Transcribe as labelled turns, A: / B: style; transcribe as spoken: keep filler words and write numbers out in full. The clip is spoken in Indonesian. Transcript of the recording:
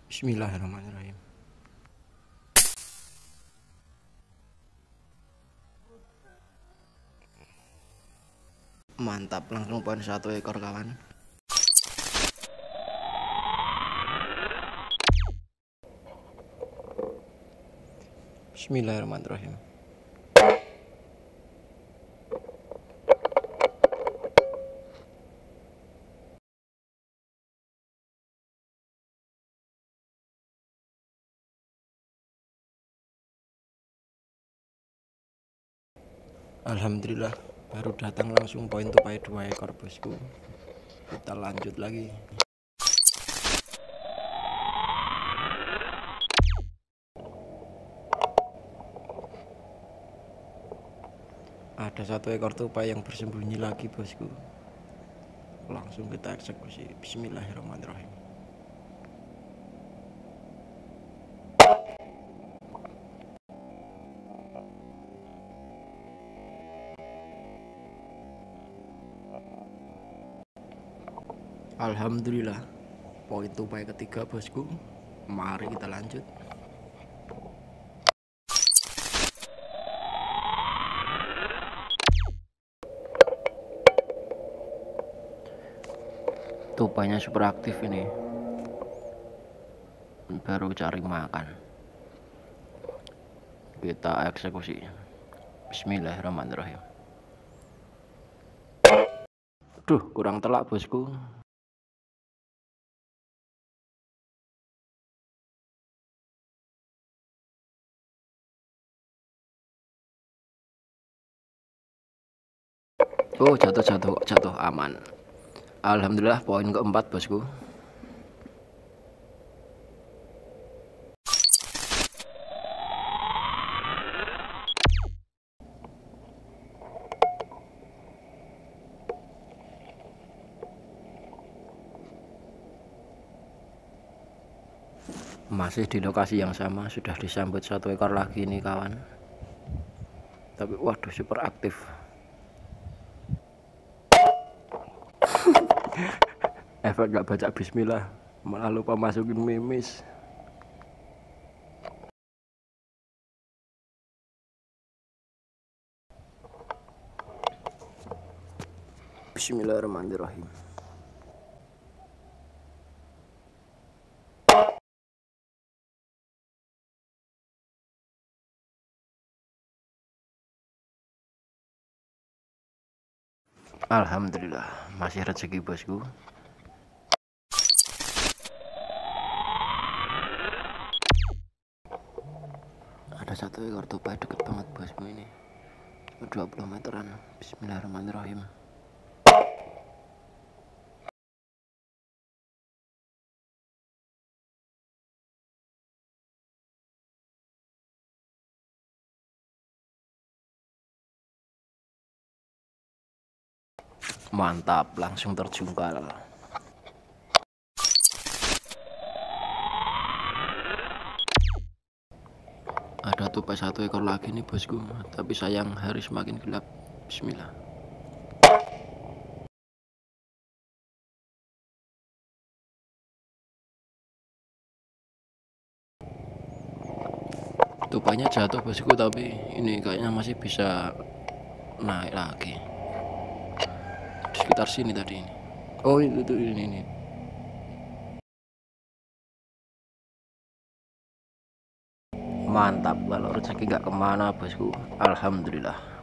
A: Bismillahirrahmanirrahim. Mantap, langsung poin satu ekor kawan. Bismillahirrahmanirrahim. Alhamdulillah, baru datang langsung poin tupai dua ekor bosku. Kita lanjut lagi. Ada satu ekor tupai yang bersembunyi lagi bosku. Langsung kita eksekusi. Bismillahirrahmanirrahim. Alhamdulillah, poin tupai ketiga bosku. Mari kita lanjut. Tupainya super aktif ini, baru cari makan. Kita eksekusi. Bismillahirrahmanirrahim. Duh, kurang telak bosku. Oh, jatuh jatuh jatuh aman. Alhamdulillah, poin keempat bosku. Masih di lokasi yang sama, sudah disambut satu ekor lagi nih kawan. Tapi waduh, super aktif. Efek gak baca bismillah, malah lupa masukin mimis. Bismillahirrahmanirrahim. Alhamdulillah, masih rezeki bosku. Ada satu ekor tupai deket banget bosku ini, dua puluh meteran. Bismillahirrahmanirrahim. Mantap, langsung terjungkal. Ada tupai satu ekor lagi nih bosku, tapi sayang hari semakin gelap. Bismillah. Tupainya jatuh bosku, tapi ini kayaknya masih bisa naik lagi. Di sekitar sini tadi ini. Oh, itu tuh ini ini. Mantap, kalau rezeki gak kemana bosku. Alhamdulillah.